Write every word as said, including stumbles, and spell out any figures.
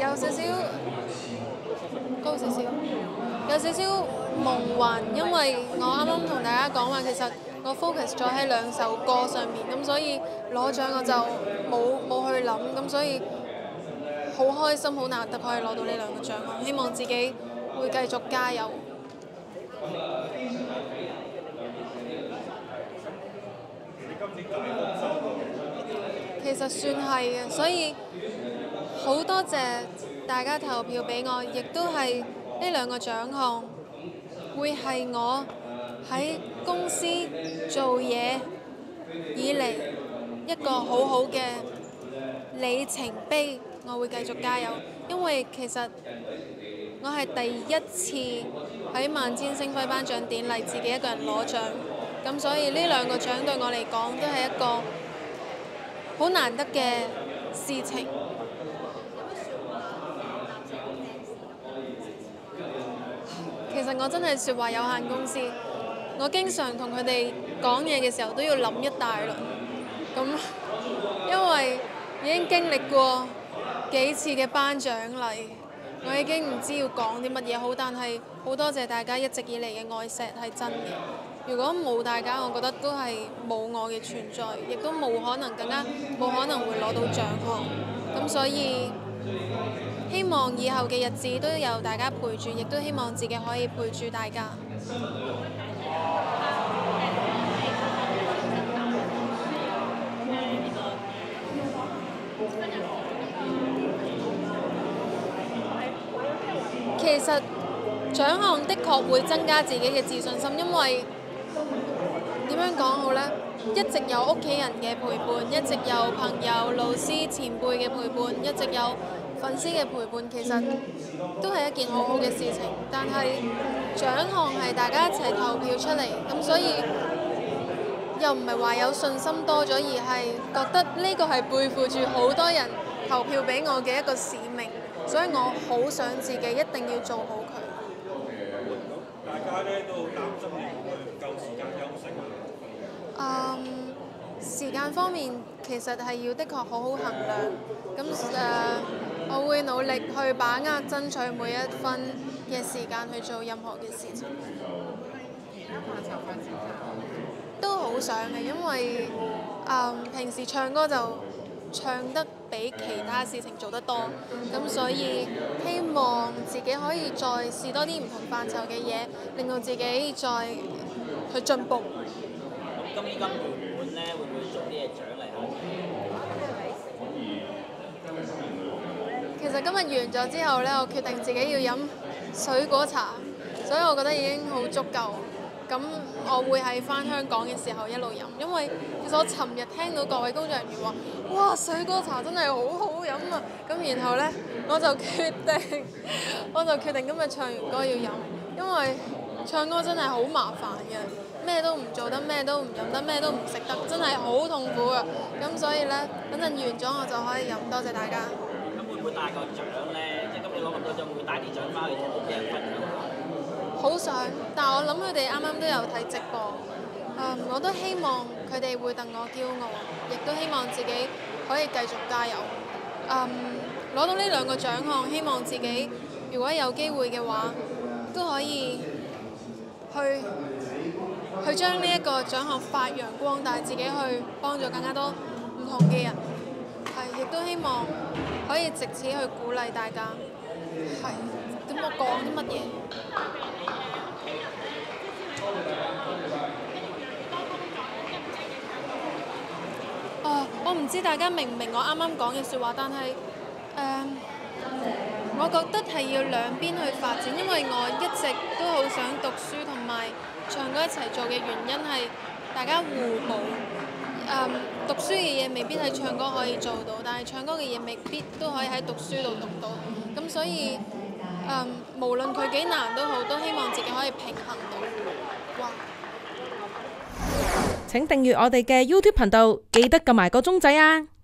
有少少高少少，有少少夢幻，因為我啱啱同大家講話，其實我 focus 咗喺兩首歌上面，咁所以攞獎我就冇冇去諗，咁所以好開心，好難得可以攞到呢兩個獎項，希望自己會繼續加油。其實算係嘅，所以好多謝大家投票俾我，亦都係呢兩個獎項會係我喺公司做嘢以嚟一個好好嘅里程碑，我會繼續加油，因為其實我係第一次喺萬千星輝頒獎典禮自己一個人攞獎，咁所以呢兩個獎對我嚟講都係一個好難得嘅事情。其實我真係説話有限公司，我經常同佢哋講嘢嘅時候都要諗一大輪，咁因為已經經歷過幾次嘅頒獎禮，我已經唔知要講啲乜嘢好，但係好多謝大家一直以嚟嘅愛錫係真嘅。如果冇大家，我覺得都係冇我嘅存在，亦都冇可能更加冇可能會攞到獎項。咁所以希望以後嘅日子都有大家陪住，亦都希望自己可以陪住大家。其實獎項的確會增加自己嘅自信心，因為點樣講好呢？一直有屋企人嘅陪伴，一直有朋友、老師、前輩嘅陪伴，一直有粉絲嘅陪伴，其實都係一件好好嘅事情。但係獎項係大家一齊投票出嚟，咁所以又唔係話有信心多咗，而係覺得呢個係背負住好多人投票俾我嘅一個使命，所以我好想自己一定要做好佢。 大家咧都好擔心你會唔夠時間休息。 嗯，時間方面其實係要的確好好衡量，咁誒、呃，我會努力去把握爭取每一分嘅時間去做任何嘅事情。都好想嘅，因為誒、嗯、平時唱歌就唱得比其他事情做得多，咁所以希望自己可以再試多啲唔同範疇嘅嘢，令到自己再去進步。 咁今年金圓滿咧，會唔會做啲嘢獎勵下？ 其實今日完咗之後咧，我決定自己要飲水果茶，所以我覺得已經好足夠。咁我會喺返香港嘅時候一路飲，因為其實我尋日聽到各位工作人員話：哇，水果茶真係好好飲啊！咁然後呢，我就決定，我就決定今日唱完歌要飲，因為唱歌真係好麻煩嘅，咩都唔做得，咩都唔飲得，咩都唔食得，真係好痛苦啊！咁所以呢，等陣完咗我就可以飲，多謝大家。 咁會唔會帶個獎呢？即係今年攞咁多獎，會唔會帶啲獎翻去同屋企人分享下？ 好想，但係我諗佢哋啱啱都有睇直播，嗯，我都希望佢哋會戥我驕傲，亦都希望自己可以繼續加油。嗯，攞到呢兩個獎項，希望自己如果有機會嘅話，都可以去去將呢一個獎項發揚光大，自己去幫助更加多唔同嘅人，係，亦都希望可以藉此去鼓勵大家，係。咁我講啲乜嘢？哦，我唔知大家明唔明我啱啱講嘅説話，但係誒、呃，我覺得係要兩邊去發展，因為我一直都好想讀書同埋唱歌一齊做嘅原因係大家互補。誒、呃，讀書嘅嘢未必係唱歌可以做到，但係唱歌嘅嘢未必都可以喺讀書度讀到。咁所以誒、呃，無論佢幾難都好，都希望自己可以平衡到。哇！ 請訂閱我哋嘅 YouTube 頻道，記得撳埋個鐘仔啊！